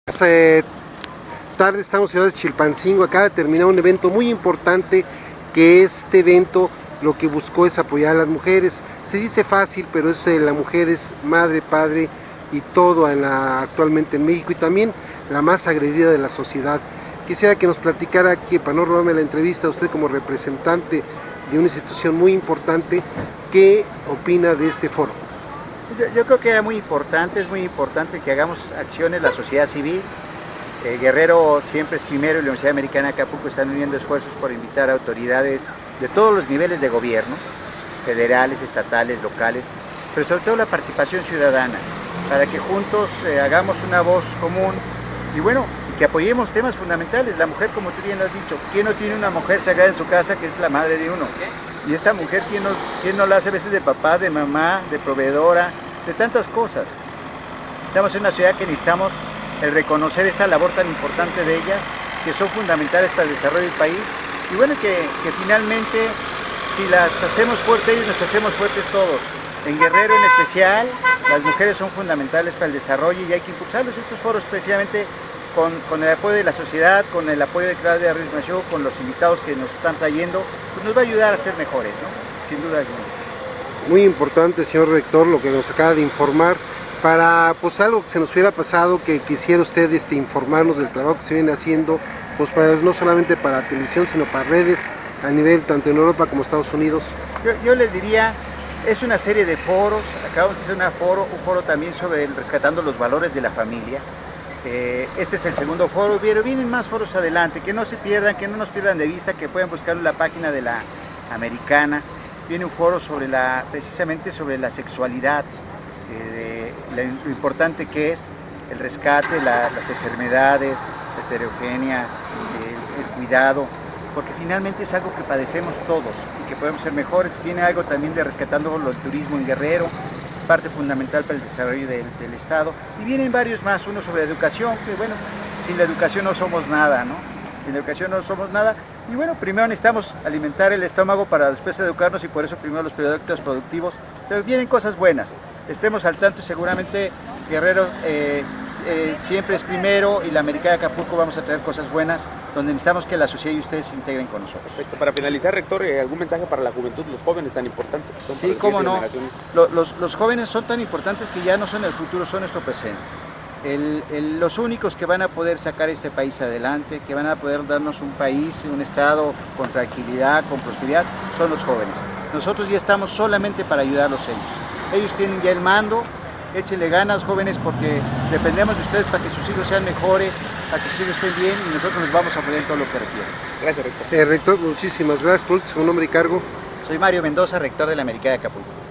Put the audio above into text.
Buenas tardes, estamos en Ciudad de Chilpancingo. Acaba de terminar un evento muy importante, que este evento lo que buscó es apoyar a las mujeres. Se dice fácil, pero la mujer es madre, padre y todo actualmente en México, y también la más agredida de la sociedad. Quisiera que nos platicara aquí, para no robarme la entrevista, usted como representante de una institución muy importante, ¿qué opina de este foro? Yo creo que era muy importante, es muy importante que hagamos acciones la sociedad civil. Guerrero siempre es primero y la Universidad Americana de Acapulco están uniendo esfuerzos por invitar a autoridades de todos los niveles de gobierno, federales, estatales, locales, pero sobre todo la participación ciudadana, para que juntos hagamos una voz común y bueno, que apoyemos temas fundamentales. La mujer, como tú bien lo has dicho, ¿quién no tiene una mujer sagrada en su casa que es la madre de uno? Y esta mujer, ¿quién no la hace a veces de papá, de mamá, de proveedora, de tantas cosas? Estamos en una ciudad que necesitamos reconocer esta labor tan importante de ellas, que son fundamentales para el desarrollo del país. Y bueno, que finalmente, si las hacemos fuertes, ellos nos hacemos fuertes todos. En Guerrero en especial, las mujeres son fundamentales para el desarrollo y hay que impulsarlos. Estos foros precisamente con el apoyo de la sociedad, con el apoyo de Claudia Ruiz Massieu, con los invitados que nos están trayendo, pues nos va a ayudar a ser mejores, ¿no? Sin duda alguna. Muy importante, señor rector, lo que nos acaba de informar. Para pues algo que se nos hubiera pasado, que quisiera usted informarnos del trabajo que se viene haciendo, pues no solamente para televisión, sino para redes a nivel tanto en Europa como Estados Unidos. Yo les diría, es una serie de foros. Acabamos de hacer un foro también sobre rescatando los valores de la familia. Este es el segundo foro, pero vienen más foros adelante, que no se pierdan, que no nos pierdan de vista, que puedan buscar en la página de la Americana. Viene un foro sobre precisamente sobre la sexualidad, lo importante que es el rescate, las enfermedades, la heterogénea, el cuidado, porque finalmente es algo que padecemos todos y que podemos ser mejores. Viene algo también de rescatando el turismo en Guerrero, parte fundamental para el desarrollo del Estado, y vienen varios más, uno sobre educación, que bueno, sin la educación no somos nada, ¿no? Sin la educación no somos nada, y bueno, primero necesitamos alimentar el estómago para después educarnos, y por eso primero los productos productivos, pero vienen cosas buenas. Estemos al tanto y seguramente Guerrero siempre es primero, y la Americana de Acapulco vamos a traer cosas buenas, donde necesitamos que la sociedad y ustedes se integren con nosotros. Perfecto. Para finalizar, rector, ¿algún mensaje para la juventud, los jóvenes tan importantes que son? Sí, cómo no. Los jóvenes son tan importantes que ya no son el futuro, son nuestro presente. Los únicos que van a poder sacar este país adelante, que van a poder darnos un país, un estado con tranquilidad, con prosperidad, son los jóvenes. Nosotros ya estamos solamente para ayudarlos ellos. Ellos tienen ya el mando. Échenle ganas, jóvenes, porque dependemos de ustedes para que sus hijos sean mejores, para que sus hijos estén bien, y nosotros les vamos a apoyar en todo lo que requieran. Gracias, rector. Rector, muchísimas gracias. Por su nombre y cargo. Soy Mario Mendoza, rector de la Americana de Acapulco.